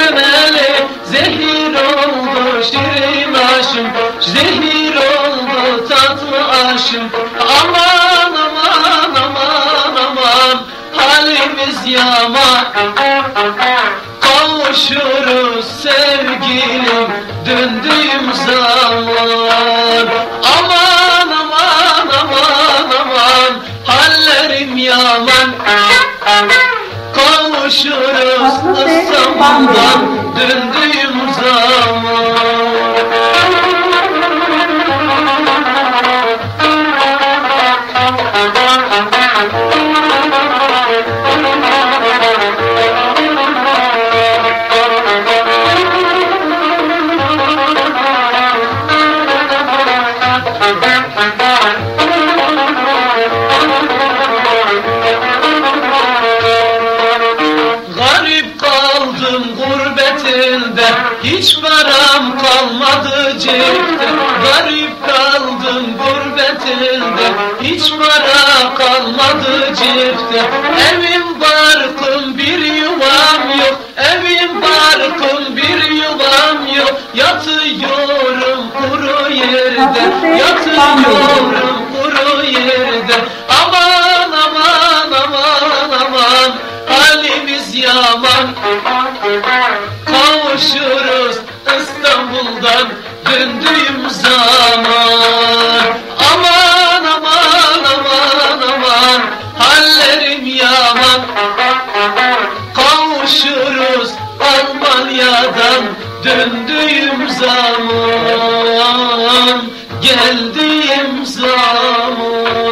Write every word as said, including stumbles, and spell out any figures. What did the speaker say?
sürmeli, zehir oldu şirin aşım, zehir oldu tatlı aşım. Aman aman aman aman, halimiz yaman. Kavuşuruz sevgilim döndüğüm zaman. Aman aman aman aman, hallerim yaman. Kavuşuruz İstanbul'dan döndüğüm zaman. Garip kaldım gurbetinde, hiç param kalmadı cepte. Garip kaldım gurbetinde, hiç para kalmadı cepte. Evim barkım bir yuvam yok, evim barkım bir yuvam yok. Yatıyorum kuru yerde, yatıyorum kuru yerde. Aman aman aman aman, halimiz yaman. Kavuşuruz İstanbul'dan döndüğüm zaman. Aman aman aman aman, hallerim yaman. Kavuşuruz Almanya'dan döndüğüm zaman, geldiğim zaman.